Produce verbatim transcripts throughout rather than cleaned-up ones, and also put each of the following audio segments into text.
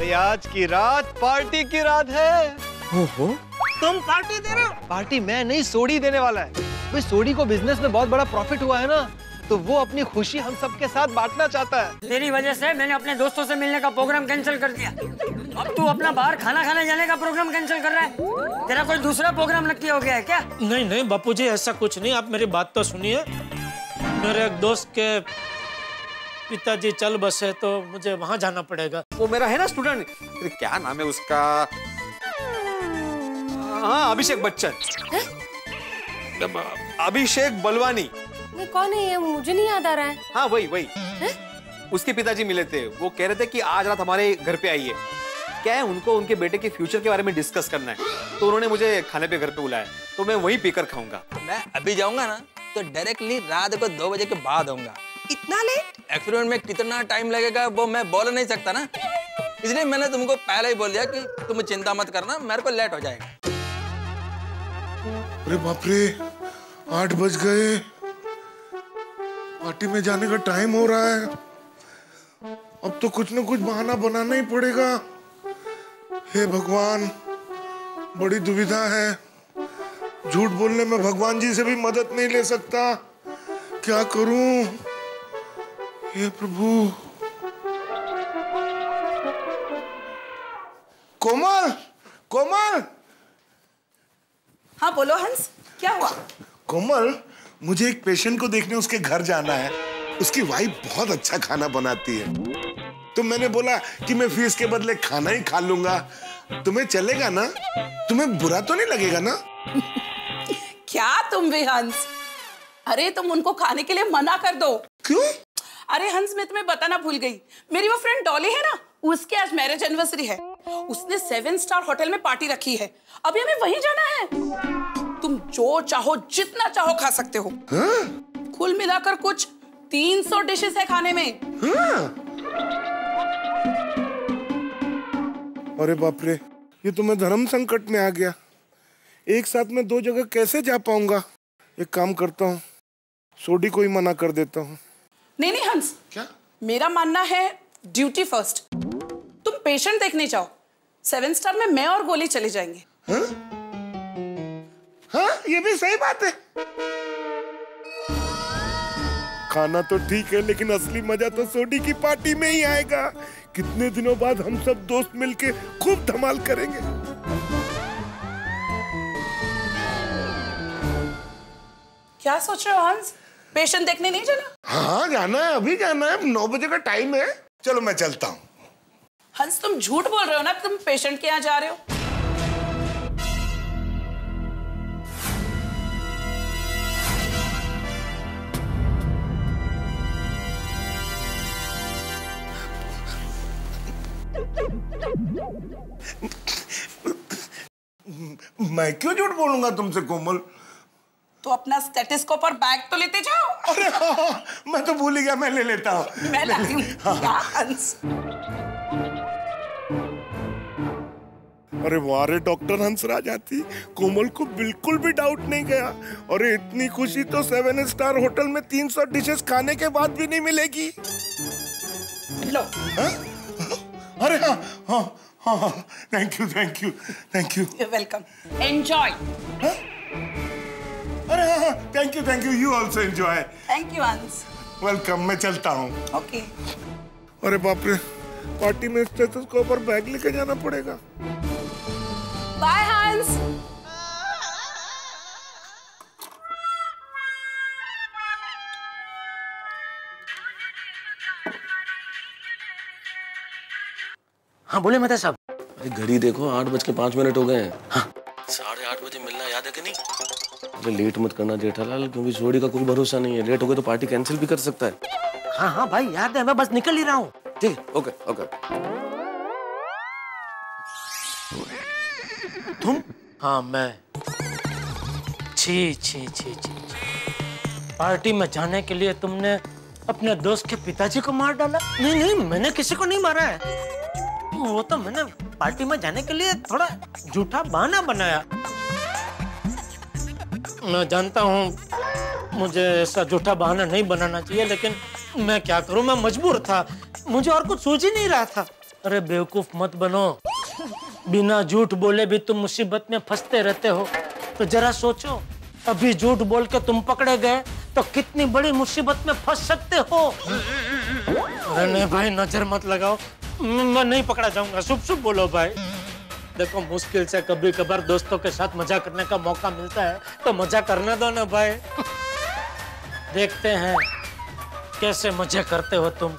भाई आज की रात पार्टी की रात है। ओहो, तुम पार्टी दे रहे हो? पार्टी मैं नहीं, सोडी देने वाला है। भाई सोडी को बिजनेस में बहुत बड़ा प्रॉफिट हुआ है ना, तो वो अपनी खुशी हम सबके साथ बांटना चाहता है। तेरी वजह से मैंने अपने दोस्तों से मिलने का प्रोग्राम कैंसिल कर दिया। अब तू अपना बाहर खाना खाने जाने का प्रोग्राम कैंसिल कर रहा है। तेरा कोई दूसरा प्रोग्राम नक्की हो गया है क्या? नहीं नहीं बापूजी, ऐसा कुछ नहीं। आप मेरी बात तो सुनिए। मेरे एक दोस्त के पिताजी चल बसे तो मुझे वहाँ जाना पड़ेगा। वो मेरा है ना स्टूडेंट, क्या नाम है उसका? हाँ, अभिषेक बच्चन। अभिषेक बलवानी। नहीं, कौन है ये? मुझे नहीं याद आ रहा है। हाँ वही वही है? उसके पिताजी मिले थे। वो कह रहे थे कि आज रात हमारे घर पे आइए। क्या है, उनको उनके बेटे के फ्यूचर के बारे में डिस्कस करना है, तो उन्होंने मुझे खाने पे घर पे बुलाया, तो मैं वहीं पीकर खाऊंगा। मैं अभी जाऊंगा ना तो डायरेक्टली रात को दो बजे के बाद आऊंगा। इतना लेट? एक्सपेरिमेंट में कितना टाइम लगेगा वो मैं बोल नहीं सकता ना, इसलिए मैंने तुमको पहले ही बोल दिया कि तुम चिंता मत करना, मेरे को लेट हो जाएगा। अरे बाप रे, आठ बज गए। पार्टी में जाने का टाइम हो रहा है। अब तो कुछ न कुछ बहाना बनाना ही पड़ेगा। हे भगवान, बड़ी दुविधा है। झूठ बोलने में भगवान जी से भी मदद नहीं ले सकता। क्या करूं? हे प्रभु। कोमल, कोमल। हाँ बोलो हंस, क्या हुआ? कोमल, मुझे एक पेशेंट को देखने उसके घर जाना है। उसकी वाइफ बहुत अच्छा खाना बनाती है, तो मैंने बोला कि मैं फीस के बदले खाना ही खा लूंगा। तुम्हें चलेगा ना? तुम्हें बुरा तो नहीं लगेगा ना? क्या तुम भी हंस? अरे तुम उनको खाने के लिए मना कर दो। क्यों? अरे हंस, मैं तुम्हें बताना भूल गई। मेरी वो फ्रेंड डॉली है ना, उसके आज मैरिज एनिवर्सरी है। उसने सेवन स्टार होटल में पार्टी रखी है। अभी हमें वहीं जाना है। तुम जो चाहो जितना चाहो खा सकते हो। हाँ? कुल मिलाकर कुछ तीन सौ डिशेस है खाने में। हाँ? अरे बाप रे, ये तो मैं धर्म संकट में आ गया। एक साथ में दो जगह कैसे जा पाऊंगा? एक काम करता हूँ, सोडी को ही मना कर देता हूँ। नहीं नहीं हंस, क्या? मेरा मानना है ड्यूटी फर्स्ट। तुम पेशेंट देखने जाओ, सेवन स्टार में मैं और गोली चले जाएंगे। हाँ? हाँ, ये भी सही बात है। खाना तो ठीक है, लेकिन असली मजा तो सोडी की पार्टी में ही आएगा। कितने दिनों बाद हम सब दोस्त मिलके खूब धमाल करेंगे। क्या सोच रहे हो हंस? पेशेंट देखने नहीं जाना? हाँ जाना है, अभी जाना है। नौ बजे का टाइम है। चलो मैं चलता हूँ। हंस, तुम झूठ बोल रहे हो ना, तुम पेशेंट के यहाँ जा रहे हो। मैं क्यों झूठ बोलूंगा तुमसे कोमल? तो अपना स्टेथोस्कोप और बैग तो लेते जाओ। अरे हाँ, हाँ, मैं तो भूल ही गया, मैं ले लेता हूँ। मैं लाती हूँ। क्या हंस? अरे वारे डॉक्टर हंसराज आती, कोमल को बिल्कुल भी डाउट नहीं गया। अरे इतनी खुशी तो सेवन स्टार होटल में तीन सौ डिशेस खाने के बाद भी नहीं मिलेगी। लो। हाँ? अरे हाँ हाँ हाँ हाँ, thank you thank you thank you. You're welcome. Enjoy. हाँ? अरे हाँ हाँ, thank you thank you. You also enjoy. Thank you Hans. Welcome, मैं चलता हूँ। ओके। अरे बाप रे, पार्टी में स्टेथोस्कोप और बैग लेके जाना पड़ेगा। बाय हंस। हाँ बोले मेहता साहब। अरे घड़ी देखो, आठ बज के पांच मिनट हो गए हैं। हाँ, साढ़े आठ बजे मिलना याद है कि नहीं? अरे लेट मत करना जेठालाल, क्योंकि सोडी का कोई भरोसा नहीं है। लेट हो गए तो पार्टी कैंसिल भी कर सकता है। हाँ हाँ भाई याद है, मैं बस निकल ही रहा हूँ। ठीक है, ओके ओके। तुम? हाँ मैं। छी छी छी छी। पार्टी में जाने के लिए तुमने अपने दोस्त के पिताजी को मार डाला? नहीं नहीं, मैंने किसी को नहीं मारा है। वो तो मैंने पार्टी में जाने के लिए थोड़ा झूठा बहाना बनाया। मैं जानता हूँ मुझे ऐसा झूठा बहाना नहीं बनाना चाहिए, लेकिन मैं क्या करूँ, मैं मजबूर था। मुझे और कुछ सूझ ही नहीं रहा था। अरे बेवकूफ मत बनो, बिना झूठ बोले भी तुम मुसीबत में फंसते रहते हो। तो जरा सोचो, अभी झूठ बोल के तुम पकड़े गए तो कितनी बड़ी मुसीबत में फंस सकते हो। अरे नहीं भाई, नजर मत लगाओ, मैं नहीं पकड़ा जाऊंगा। शुभ शुभ बोलो भाई। देखो, मुश्किल से कभी कभार दोस्तों के साथ मजा करने का मौका मिलता है तो मजा करने दो ना भाई। देखते हैं कैसे मजे करते हो तुम।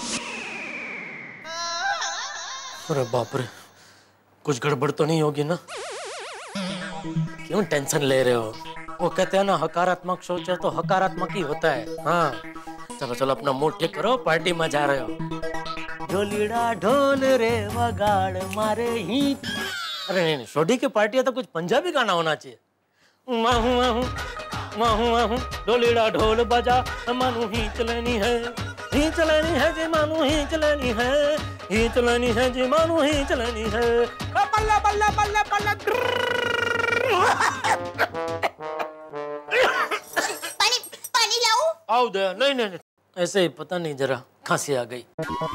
अरे बाप रे, कुछ गड़बड़ तो नहीं होगी ना? क्यों टेंशन ले रहे हो? वो कहते हैं ना, हकारात्मक सोचो तो हकारात्मक ही होता है। हाँ चलो चलो, अपना मूड ठीक करो, पार्टी में जा रहे हो। ढोलीड़ा ढोल रे वगाड़ मारे ही। अरे नहीं नहीं, सोडी की पार्टी है तो कुछ पंजाबी गाना होना चाहिए। माहू माहू माहू माहू ढोलीड़ा ढोल बजा, मानू ही चलनी है, ही चलनी है जी, मानू ही चलनी है, ही चलनी है जी, मानू ही चलनी है। बल्ला बल्ला बल्ला बल्ला। पानी पानी लाऊं? आओ दे। नहीं नहीं नहीं, ऐसे ही पता नहीं, जरा खांसी आ गई।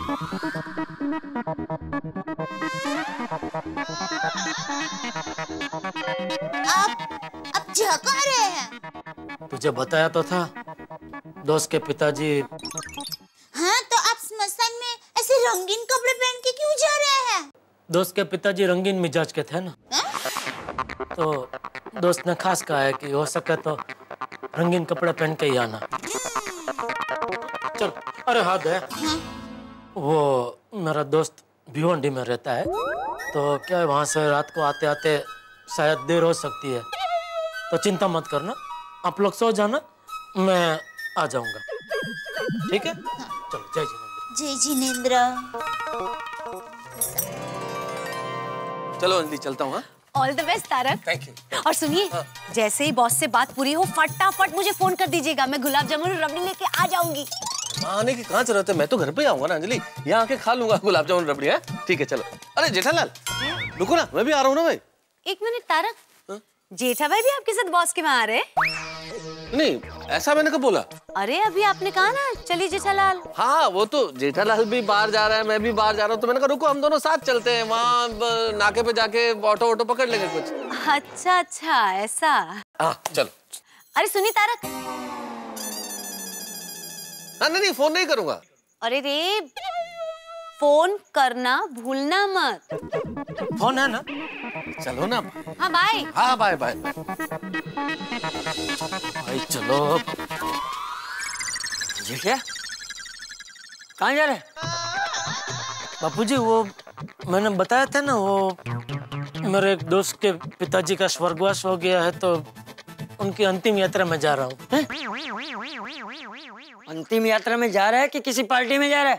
आप आप जा कहाँ रहे हैं? तुझे बताया तो था, दोस्त के पिताजी। हाँ, तो आप स्मशान में ऐसे रंगीन कपड़े पहन के क्यों जा रहे हैं? दोस्त के पिताजी रंगीन मिजाज के थे ना, तो दोस्त ने खास कहा है कि हो सके तो रंगीन कपड़े पहन के ही आना। चल, अरे हाथ है। हाँ? वो मेरा दोस्त भिवंडी में रहता है, तो क्या है, वहां से रात को आते आते शायद देर हो सकती है, तो चिंता मत करना, आप लोग सो जाना, मैं आ जाऊंगा। ठीक है? चलो, जय जिनेंद्र। जय जिनेंद्र। चलो अंजलि, चलता हूँ। All the best Tarak. Thank you. और सुनिए, जैसे ही बॉस से बात पूरी हो, फटाफट मुझे फोन कर दीजिएगा, मैं गुलाब जामुन और रबड़ी लेके आ जाऊंगी। आने की कहाँ जरूरत है, मैं तो घर पे आऊंगा ना अंजलि, यहाँ आके खा लूंगा गुलाब जामुन रबड़ी। है ठीक है, चलो। अरे जेठालाल, रुको ना, मैं भी आ रहा हूँ ना भाई। एक मिनट तारक, जेठा भाई भी आपके साथ बॉस के वहाँ आ रहे? नहीं, ऐसा मैंने कब बोला? अरे अभी आपने कहा ना, चलिए जेठालाल। हाँ, वो तो जेठालाल भी बाहर जा रहा है, मैं भी बाहर जा रहा हूँ, तो मैंने कहा रुको, हम दोनों साथ चलते हैं, वहाँ नाके पे जाके ऑटो ऑटो पकड़ लेंगे कुछ। अच्छा अच्छा, ऐसा। हाँ चलो। अरे सुनिए तारक। हाँ नहीं नहीं, फोन नहीं करूंगा। अरे रे, फोन करना भूलना मत। फोन है ना? चलो ना। हाँ बाय। हाँ बाय बाय। भाई चलो। ये क्या? कहाँ जा रहे? बापूजी, वो मैंने बताया था ना, वो मेरे एक दोस्त के पिताजी का स्वर्गवास हो गया है, तो उनकी अंतिम यात्रा में जा रहा हूँ। अंतिम यात्रा में जा रहा है कि किसी पार्टी में जा रहा है?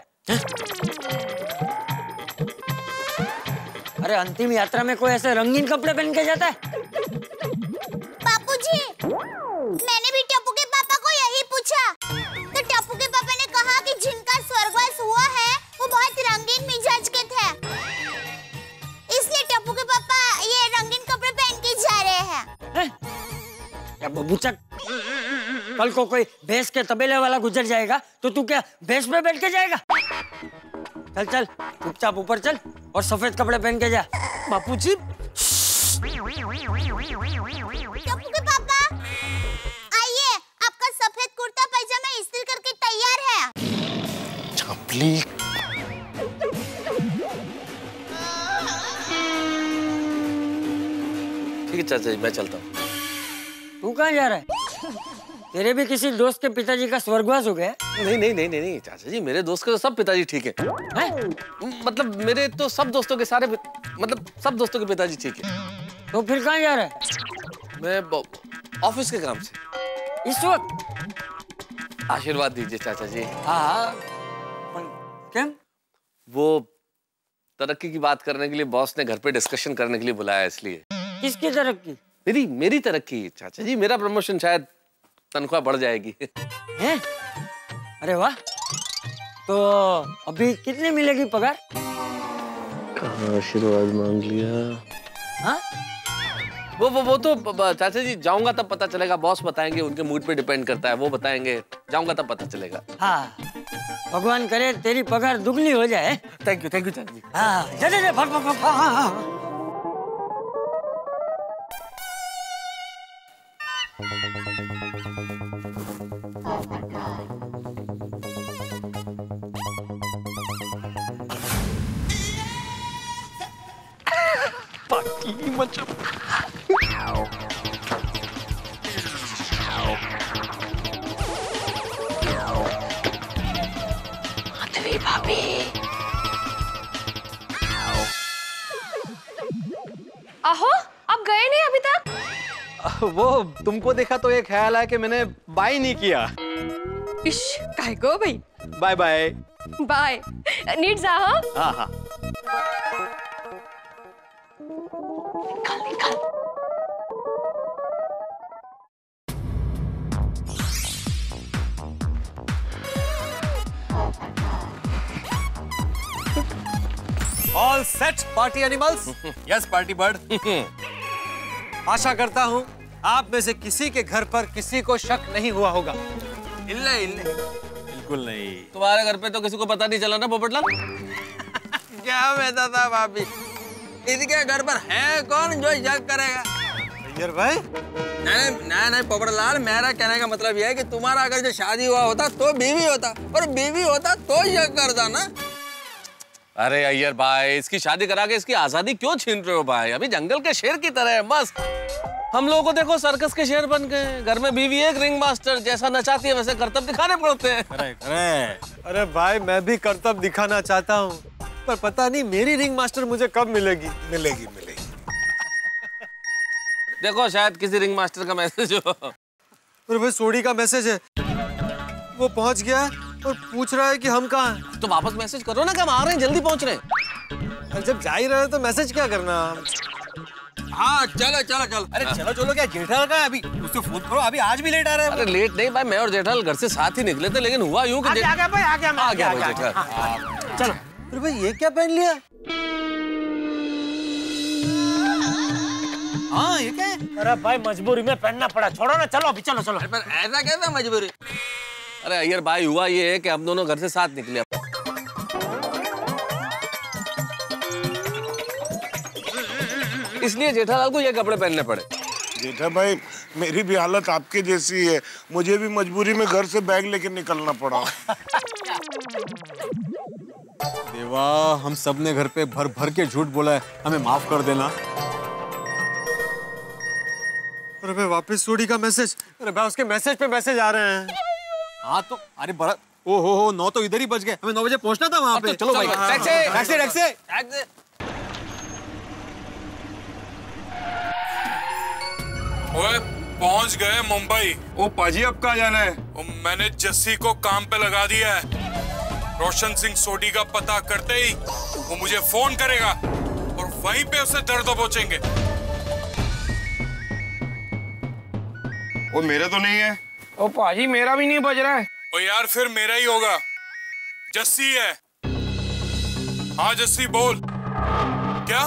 अरे अंतिम यात्रा में कोई ऐसे रंगीन कपड़े पहन के जाता है? बापूजी, मैंने भी टप्पू के पापा को यही पूछा, तो टप्पू के पापा ने कहा कि जिनका स्वर्गवास हुआ है वो बहुत रंगीन मिजाज के थे, इसलिए टप्पू के पापा ये रंगीन कपड़े पहन के जा रहे हैं। है? क्या बबूचक, कल को कोई भैंस के तबेले वाला गुजर जाएगा तो तू क्या भैंस पे बैठ के जाएगा? चल चल, चुपचाप ऊपर चल और सफेद कपड़े पहन के जा। बापूजी। टप्पू के पापा, आइए, आपका सफेद कुर्ता पैजामा इस्त्री करके तैयार है। चपली। ठीक है चाचा जी, मैं चलता हूँ। तू कहाँ जा रहा है? तेरे भी किसी दोस्त के पिताजी का स्वर्गवास हो गया? नहीं नहीं नहीं नहीं चाचा जी, मेरे दोस्त के तो सब पिताजी ठीक है। हैं? मतलब मेरे तो सब दोस्तों के सारे, मतलब सब दोस्तों के पिताजी ठीक है। तो फिर कहाँ जा रहा है? मैं ऑफिस के काम से। इस वक्त? आशीर्वाद दीजिए चाचा जी। हाँ। क्या? वो तरक्की की बात करने के लिए बॉस ने घर पे डिस्कशन करने के लिए बुलाया, इसलिए। किसकी तरक्की? मेरी मेरी तरक्की चाचा जी, मेरा प्रमोशन, शायद तनख्वाह बढ़ जाएगी। हैं? अरे वाह, तो अभी कितने मिलेगी पगार? कहाँ आशीर्वाद मांग लिया। हाँ? वो वो वो तो चाचा जी, जाऊंगा तब पता चलेगा, बॉस बताएंगे, उनके मूड पे डिपेंड करता है, वो बताएंगे, जाऊंगा तब पता चलेगा। हाँ, भगवान करे तेरी पगार दुगनी हो जाए। थैंक यू, थैंक यू चाचा जी। हाँ, जा जा जा, भाग भाग भाग। हाँ हाँ हाँ। पार्टी मचा। माधवी भाभी, आहो, आप गए नहीं अभी तक? वो तुमको देखा तो ये ख्याल आया कि मैंने बाय नहीं किया। इश, काय को भाई? Bye bye. बाय। नीट जा। हाँ हाँ हाँ। निकल निकल। All set party animals? Yes party bird. आशा करता हूँ आप में से किसी के घर पर किसी को शक नहीं हुआ होगा। इल्ले इल्ले। बिल्कुल नहीं। तुम्हारे घर पे तो किसी को पता नहीं चला ना पोपटलाल? क्या कहता था भाभी, इसके घर पर है कौन जो शक करेगा? अय्यर भाई, नहीं नहीं नहीं पोपटलाल, मेरा कहने का मतलब यह है कि तुम्हारा अगर जो शादी हुआ होता तो बीवी होता, और बीवी होता तो शक करता ना। अरे अय्यर भाई, इसकी शादी करा के इसकी आजादी क्यों छीन रहे हो भाई? अभी जंगल के शेर की तरह है मस्त। हम लोगों को देखो सर्कस के शेर बन गए। घर में बीवी एक रिंग मास्टर, जैसा नचाती है वैसे करतब दिखाने पड़ते हैं। अरे अरे अरे भाई, मैं भी करतब दिखाना चाहता हूँ, पर पता नहीं मेरी रिंग मास्टर मुझे कब मिलेगी। मिलेगी मिलेगी। देखो शायद किसी रिंग मास्टर का मैसेज हो। अरे भाई, सोडी का मैसेज है, वो पहुंच गया है और पूछ रहा है कि हम कहाँ हैं। तो वापस मैसेज करो ना कि हम आ रहे हैं, जल्दी पहुंच रहे हैं। जब जा ही रहे हैं तो मैसेज क्या करना। हाँ चलो चलो चलो। अरे चलो चलो, क्या जेठालाल का है अभी? उससे फोन करो, अभी आज भी लेट आ रहा है। अरे लेट नहीं भाई, मैं और जेठालाल घर से साथ ही निकले थे, लेकिन हुआ यूं कि आ गया भाई, आ गया मैं, आ गया भाई आ गया, जेठालाल। चलो। अरे भाई, ये क्या पहन लिया? हाँ ये क्या है? अरे भाई, मजबूरी में पहनना पड़ा, छोड़ो ना, चलो अभी, चलो चलो। पर ऐसा कैसा मजबूरी? अरे अय्यर भाई, हुआ ये है कि हम दोनों घर से साथ निकले, इसलिए जेठालाल को ये कपड़े पहनने पड़े। जेठा भाई, मेरी भी हालत आपके जैसी है, मुझे भी मजबूरी में घर से बैग लेके निकलना पड़ा। देवा, हम सब ने घर पे भर भर के झूठ बोला है, हमें माफ कर देना। अरे भाई, वापस सोडी का मैसेज। अरे भाई, उसके मैसेज पे मैसेज आ रहे हैं। हाँ तो अरे बड़ा, ओ हो हो, नौ तो इधर ही बज गए, हमें नौ बजे पहुंचना था वहाँ पे। तो चलो भाई, टैक्सी टैक्सी टैक्सी टैक्सी। ओए, पहुंच गए मुंबई। ओ पाजी, अब कहाँ जाना है? ओ, मैंने जस्सी को काम पे लगा दिया है। रोशन सिंह सोडी का पता करते ही वो मुझे फोन करेगा और वहीं पे उसे दर्द दबोचेंगे। ओ मेरा तो नहीं है। ओ पाजी, मेरा भी नहीं बज रहा है। ओ यार, फिर मेरा ही होगा। जस्सी है। हाँ जस्सी, बोल। क्या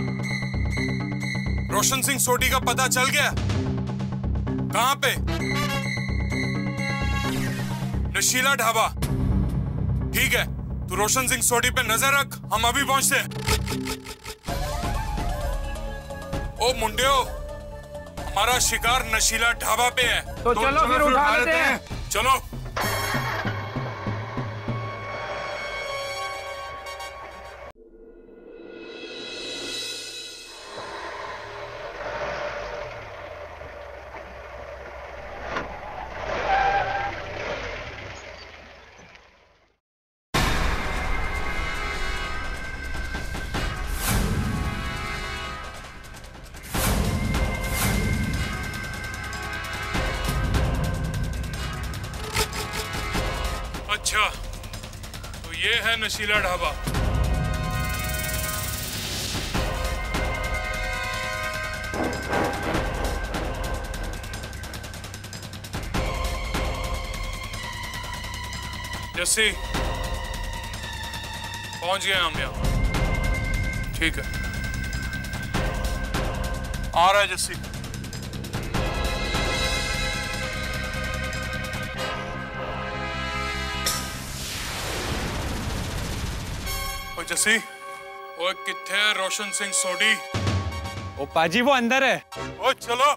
रोशन सिंह सोडी का पता चल गया? कहाँ पे? नशीला ढाबा। ठीक है, तू रोशन सिंह सोडी पे नजर रख, हम अभी पहुंचते हैं। ओ मुंडियो, हमारा शिकार नशीला ढाबा पे है। तो, तो चलो फिर उठा लेते हैं। चलो। अच्छा, तो ये है नशीला ढाबा। जस्सी, पहुंच गए हम यहाँ। ठीक है, आ रहा है जस्सी। जसी, ओए किथे है रोशन सिंह सोडी? ओ पाजी वो अंदर है। ओ चलो।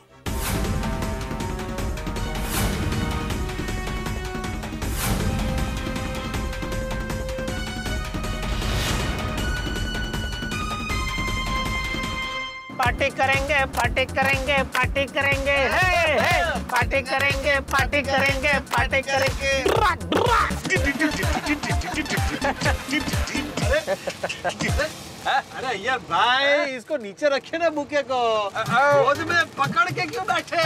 पार्टी करेंगे पार्टी करेंगे पार्टी करेंगे हे हे पार्टी करेंगे पार्टी करेंगे पार्टी करेंगे। अरे यार भाई, इसको नीचे रखे ना बुके को, रोज में पकड़ के क्यों बैठे?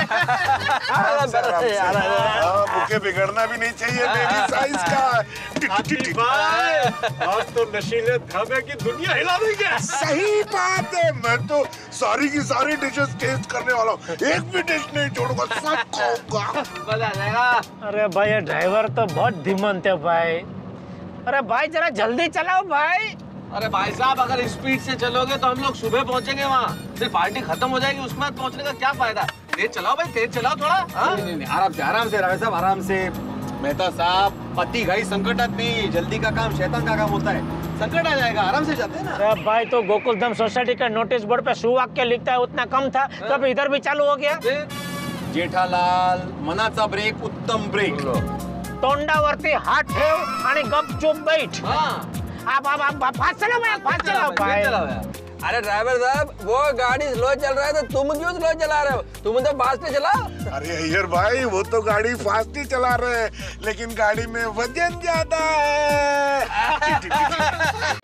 बुके बिगड़ना भी नहीं चाहिए मेरी साइज का। भाई, आज तो नशीले ढाबे की दुनिया हिला देंगे। सही बात है, मैं तो सारी की सारी डिशेस टेस्ट करने वाला हूँ, एक भी डिश नहीं छोड़ूंगा, सब खाऊंगा। मजा आएगा। अरे भाई ये ड्राइवर तो बहुत धीमंत है भाई। अरे भाई जरा जल्दी चलाओ भाई। अरे भाई साहब, अगर स्पीड से चलोगे तो हम लोग सुबह पहुंचेंगे वहाँ, फिर पार्टी खत्म हो जाएगी, उसके बाद पहुंचने का क्या फायदा? तेज चलाओ भाई, तेज चलाओ थोड़ा। नहीं, नहीं, नहीं, आराम से आराम से राय साहब, आराम से। मेहता साहब, पति घाई संकट नहीं, जल्दी का काम शैतान का काम होता है, संकट आ जाएगा, आराम से जाते हैं ना। अरे भाई तो गोकुलधाम सोसाइटी का नोटिस बोर्ड पे सुवाक्य लिखता है उतना कम था, तब इधर भी चालू हो गया। जेठालाल, मनाचा ब्रेक उत्तम ब्रेक। तोंडावरती हात ठेव आणि गपचूप बैठ। आप आप आप फास्ट चलाओ भाई, फास्ट चलाओ भाई। अरे ड्राइवर साहब, वो गाड़ी स्लो चल रहा है तो तुम क्यों स्लो चला रहे हो? तुम तो फास्ट चलाओ। अरे अय्यर भाई, वो तो गाड़ी फास्ट ही चला रहे हैं, लेकिन गाड़ी में वजन ज्यादा है।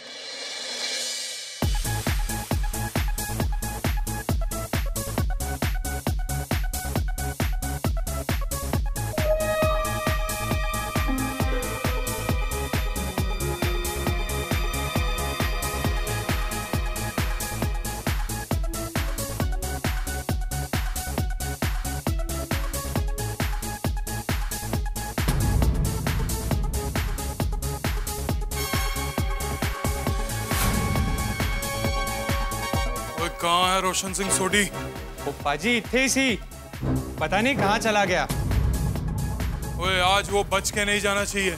कहाँ है रोशन सिंह सोडी? ओ पाजी इत्थे ही सी, पता नहीं कहाँ चला गया। ओए आज वो बच के नहीं जाना चाहिए।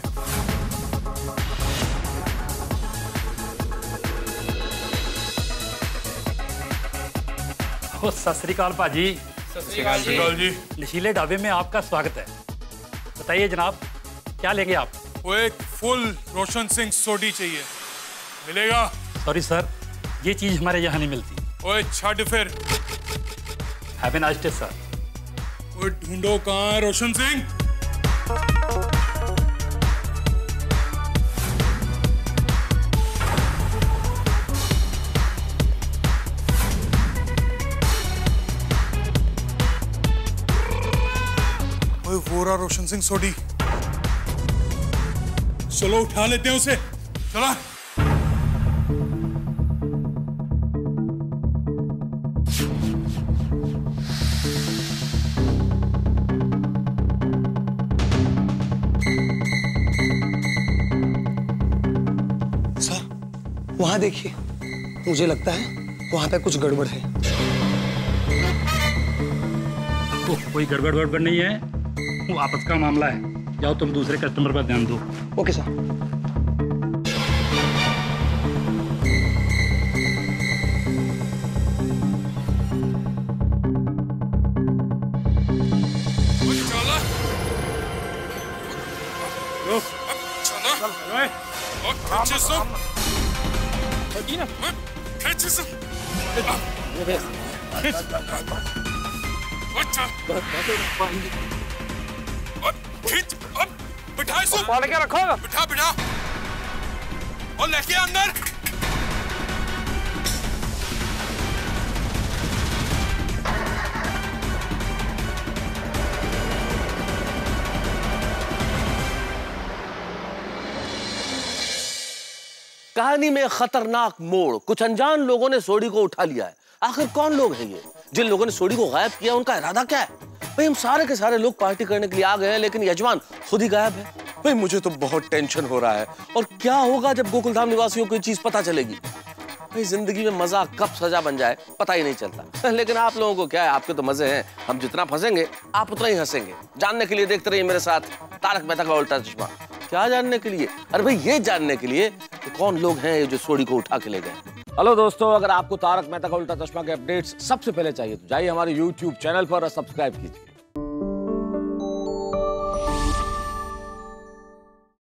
ओ सत श्री अकाल पाजी। सत श्री अकाल जी। नशीले ढाबे में आपका स्वागत है। बताइए जनाब, क्या लेंगे आप? वो एक फुल रोशन सिंह सोडी चाहिए, मिलेगा? सॉरी सर, ये चीज हमारे यहाँ नहीं मिलती। ओए छाड़ फिर। Have a nice day sir. ओए ढूंढो कहाँ है रोशन सिंह? ओए वो रहा रोशन सिंह सोडी। चलो उठा लेते हैं उसे, चला। वहां देखिए, मुझे लगता है वहां पे कुछ गड़बड़ है। ओ, कोई गड़बड़ गड़बड़ नहीं है, वो आपस का मामला है। जाओ तुम दूसरे कस्टमर पर ध्यान दो। Okay sir. बिठा इसको, रखो, बिठा बिठा और लेके अंदर। कहानी में खतरनाक मोड़, कुछ अनजान लोगों ने सोडी को उठा लिया है। आखिर कौन लोग हैं ये? जिन लोगों ने सोडी को गायब किया, उनका इरादा क्या है? भाई हम सारे के सारे लोग पार्टी करने के लिए आ गए हैं, लेकिन यजमान खुद ही गायब है। भाई मुझे तो बहुत टेंशन हो रहा है। और क्या होगा जब गोकुलधाम निवासियों को ये चीज पता चलेगी? भाई जिंदगी में मजा कब सजा बन जाए पता ही नहीं चलता। लेकिन आप लोगों को क्या है, आपके तो मजे हैं। हम जितना फंसेंगे आप उतना ही हंसेंगे। जानने के लिए देखते रहिए मेरे साथ तारक मेहता का उल्टा चश्मा। क्या जानने के लिए? अरे भाई ये जानने के लिए कि कौन लोग हैं ये जो सोडी को उठा के ले गए। हेलो दोस्तों, अगर आपको तारक मेहता का उल्टा चश्मा के अपडेट्स सबसे पहले चाहिए तो जाइए हमारे यूट्यूब चैनल पर और सब्सक्राइब कीजिए।